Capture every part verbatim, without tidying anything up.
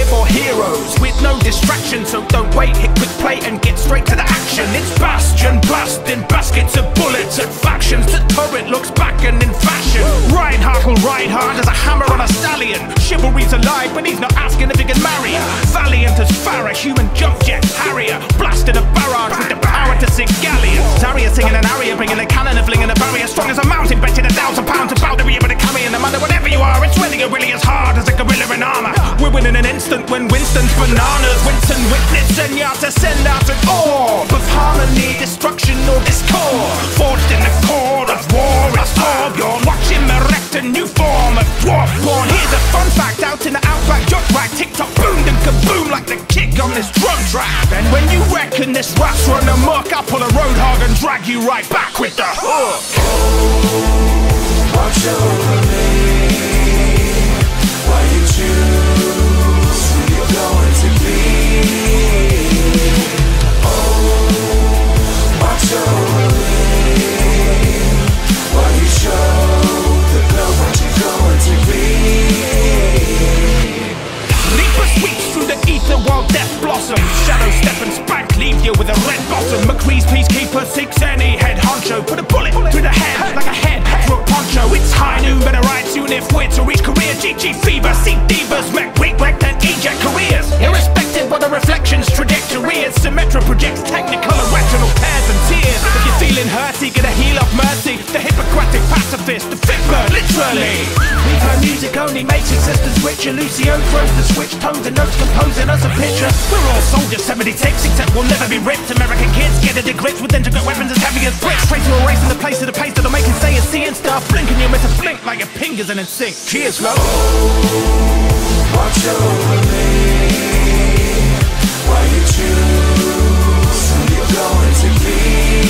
for heroes with no distraction. So don't wait, hit quick play and get straight to the action. It's Bastion, blasting baskets of bullets at factions. The turret looks back and in fashion. Reinhardt will ride hard as a hammer on a stallion. Chivalry's alive, but he's not asking if he can marry her. Valiant as Farah, human jump jet Harrier, blasting a barrage with the power to sink galleons. Zarya singing an aria, bringing a cannon and flinging a barrier. Strong as a mountain, betting a thousand pounds about to be able to carry. And no matter whatever you are, it's really, really as hard as a gorilla in armor. We're winning an instant when Winston's bananas. Winston witness and Yata send out an orb of harmony, destruction or discord. Forged in the cord of war is orb. You're watching me erect a new form of dwarf born. Here's a fun fact, out in the outback junk rack, tick-tock boomed and kaboom like the kick on this drum track. And when you reckon this rap's run amok, I'll pull a roadhog and drag you right back with the hook. Oh, watch over me while you choose who you're going to be. Oh, watch over me while you show the glow what you're going to be. Leap a sweep through the ether while death blossoms. Shadow step and spank, leave you with a red bottom. McCree's peacekeeper seeks any head honcho. Put a bullet through the head like a head through a poncho. It's high noon, better ride soon if we're to reach career. G G fever, see divas, mech, weak wrecked and eject careers. Irrespective of the reflection's trajectory, it's Symmetra projects technical irrational pairs and tears. If you're feeling hurty, get a heal of mercy. The Hippocratic pacifist, the fit bird, literally. Leave her music only makes existence richer. Lucio throws the switch, tones and notes composing us a picture. We're all soldiers, seventy-six, except we'll never be ripped. American kids get it gripped with intricate weapons as heavy as bricks. Straight to erasing the place to the pace that'll make it say and see and stuff. Blinking you miss a blink like your fingers and in sync. Cheers, love. Oh, watch over me while you choose who you're going to be.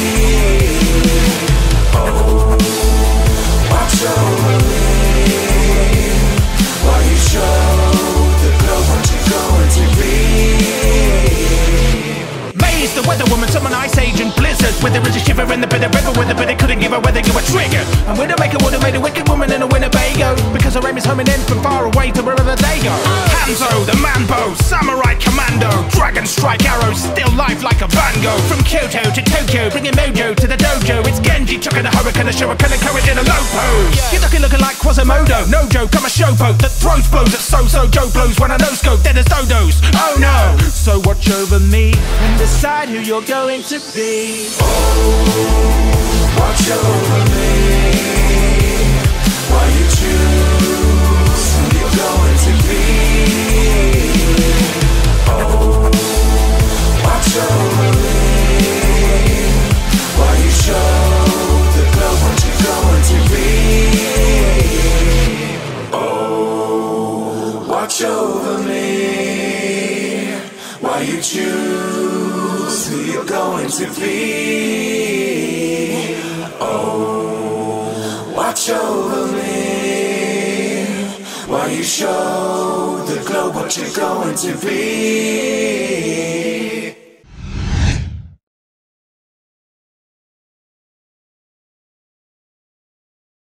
Oh, watch over me while you show the glow what you're going to be. Maze, the weather woman, summon ice age and blizzard. Where there is a shiver in the bit of river, where the bidder couldn't give her whether you were triggered. And Widowmaker make a would have made a wicked woman in a Winnebago, because her aim is homing in from far away to wherever they go. Hanzo, the manbo, samurai commando, dragon strike arrows, still life like a Van Gogh. From Kyoto to Tokyo, bringing mojo to the dojo. It's Genji chucking a hurricane, a shuriken, a courage in a low pose. You're looking looking like Quasimodo, no joke, I'm a showboat that throws blows at so-so Joe blows when I no-scope, dead as dodos. Oh no! So watch over me and decide who you're going to be. Oh, watch over me while you choose who you're going to be. Oh, watch over me while you show the glow what you're going to be. Oh, watch over me while you choose who you're going to be. Oh, watch over me while you show the glow what you're going to be.